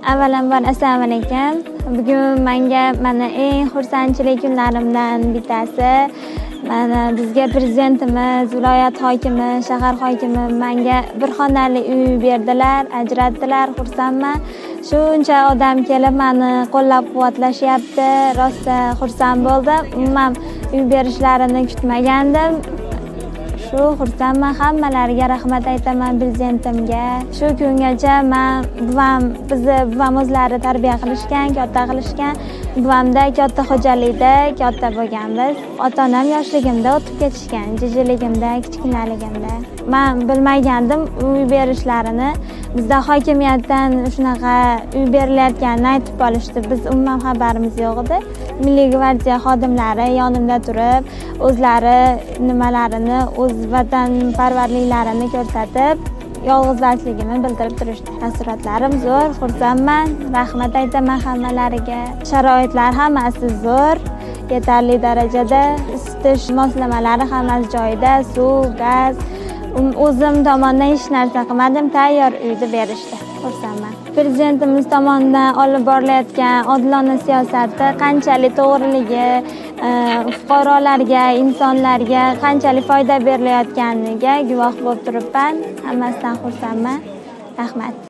Avvalambor assalomu alaykum. Bugun menga mana eng xursandchilik kunlarimdan bittasi. Mana bizga prezidentimiz, viloyat hokimi, shahar hokimi menga bir xonali uy berdilar, ajratdilar. Xursandman. Shuncha odam kelib meni qo'llab-quvvatlashyapti. Rosta xursand bo'ldim. Umuman uy berishlarini kutmagandim. Shu xursandman, hammalariga rahmat aytaman prezidentimga. Shu kungacha bizni buvam o'zlari tarbiya qilishgan, katta qilishgan. Buvamda katta xo'jalikda katta bo'lganmiz. Ota-onam yoshligimda o'tib ketishgan, jijiligimda, kichkinaligimda. Men bilmagandim uy berishlarini. Bizda hokimiyatdan shunaqa uy berilayotganini aytib qolishdi. Biz umuman xabarimiz yo'q edi. Milliy gvardiya xodimlari yonimda turib, o'zlari nimalarini, o'z vatanparvarliklarini ko'rsatib, yolg'izlarligini bildirib turishdi. Taassurotlarim zo'r, xursandman. Rahmat aytaman hammalariga. Sharoitlar hammasi zo'r, yetarli darajada, isitish moslamalari hammasi joyida, suv, gaz. O'zim tomonidan hech narsa qilmadim, tayyor uyni berishdi. Xursandman. Prezidentimiz tomonidan olib borilayotgan odilona siyosati qanchalik to'g'riligi, fuqarolarga, insonlarga qanchalik foyda berilayotganiga guvoh bo'lib turibman. Hammasidan xursandman. Rahmat.